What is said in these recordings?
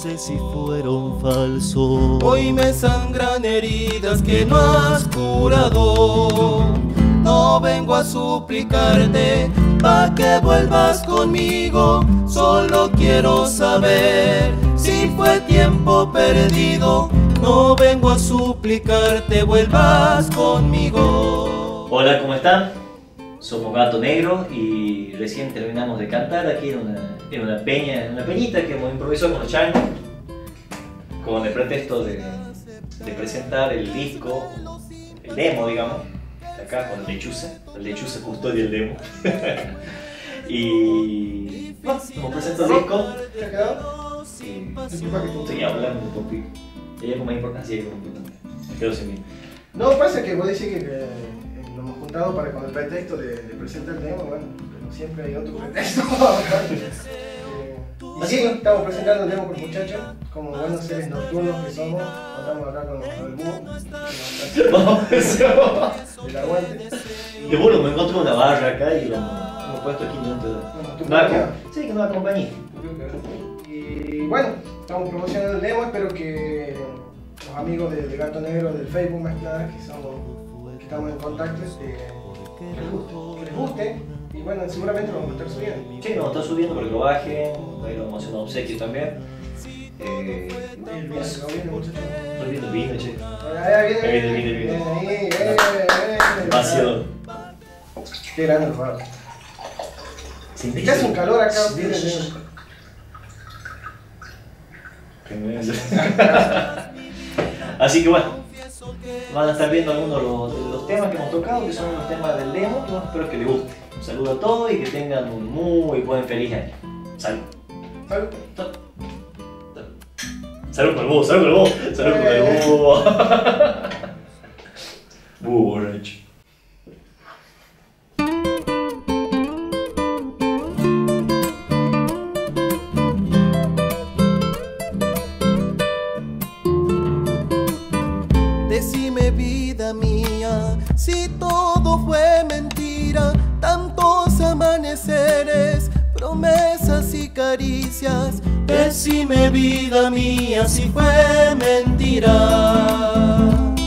sé si fueron falsos. Hoy me sangran heridas que no has curado. No vengo a suplicarte pa' que vuelvas conmigo. Solo quiero saber si fue tiempo perdido. No vengo a suplicarte, vuelvas conmigo. Hola, ¿cómo están? Somos Gato Negro y recién terminamos de cantar aquí en una peñita que hemos improvisado con los changos, con el pretexto de presentar el disco, el demo, digamos, acá con el Lechuza custodia el demo. Y bueno, como presento el disco, ¿Te ha quedado? seguí hablando un poquito. Ella con más importancia, ella con más importancia. Me quedo sin mí. No, pasa que vos decís que nos hemos juntado para con el pretexto de presentar el demo, bueno, pero siempre hay otro pretexto. Y sí, estamos presentando el demo con muchachos, como buenos seres nocturnos que somos, contamos acá con el búho, el aguante. De vuelo me encontré una barra acá y lo hemos puesto aquí dentro de... Sí, que nos acompañe. Y bueno, estamos promocionando el demo, espero que los amigos de Gato Negro del Facebook más que nada, que estamos en contacto, que les guste, y bueno, seguramente lo vamos a estar subiendo. Sí, nos está subiendo para que lo bajen, ahí lo vamos a hacer un obsequio también. El viene, muchachos. Estoy viendo el vino, che. Ahí viene. Ahí, Demasiado. Qué grande el barro. Es que hace un calor acá, viene. Así que bueno, van a estar viendo algunos de los temas que hemos tocado, que son los temas del demo, y bueno, espero que les guste. Un saludo a todos y que tengan un muy buen feliz año. Salud. Salud. Salud con el búho, salud con el búho, salud con el búho. Búho borracho. Decime, vida mía, si todo fue mentira, tantos amaneceres, promesas y caricias. Decime, vida mía, si fue mentira.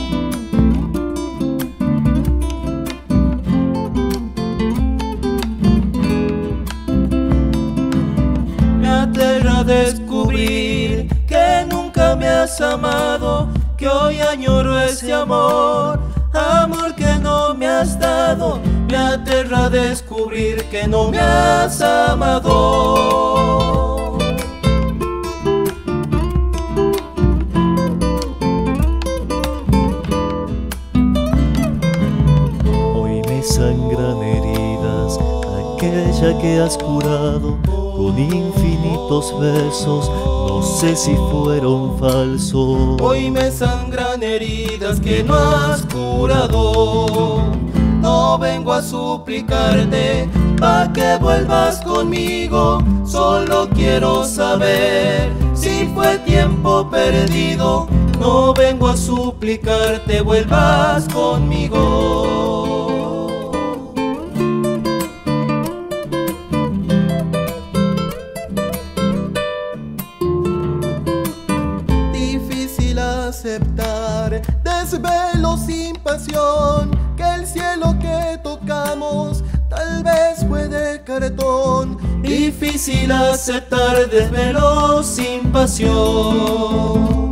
Me aterra descubrir que nunca me has amado, que hoy añoro ese amor, amor que no me has dado. Me aterra descubrir que no me has amado. Hoy me sangran heridas, aquella que has curado con infinitos besos. No sé si fueron falsos. Hoy me sangran heridas que no has curado. No vengo a suplicarte pa' que vuelvas conmigo. Solo quiero saber si fue tiempo perdido. No vengo a suplicarte, vuelvas conmigo. Aceptar desvelo sin pasión, que el cielo que tocamos tal vez fue de cartón. Difícil aceptar desvelo sin pasión.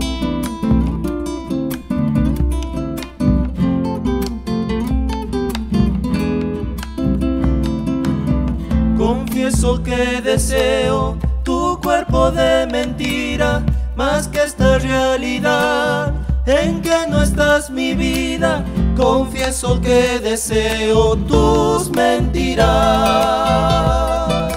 Confieso que deseo tu cuerpo de mentira, más que esta realidad en que no estás mi vida. Confieso que deseo tus mentiras.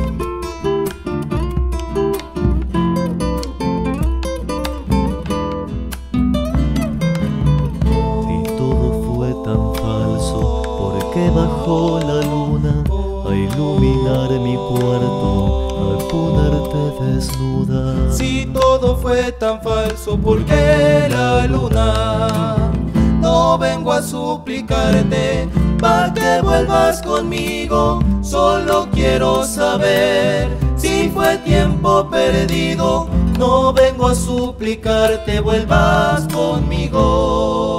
Y todo fue tan falso, porque bajó la luna a iluminar mi cuarto, al ponerte desnuda. Si todo fue tan falso, ¿por qué la luna? No vengo a suplicarte pa' que vuelvas conmigo. Solo quiero saber si fue tiempo perdido. No vengo a suplicarte vuelvas conmigo.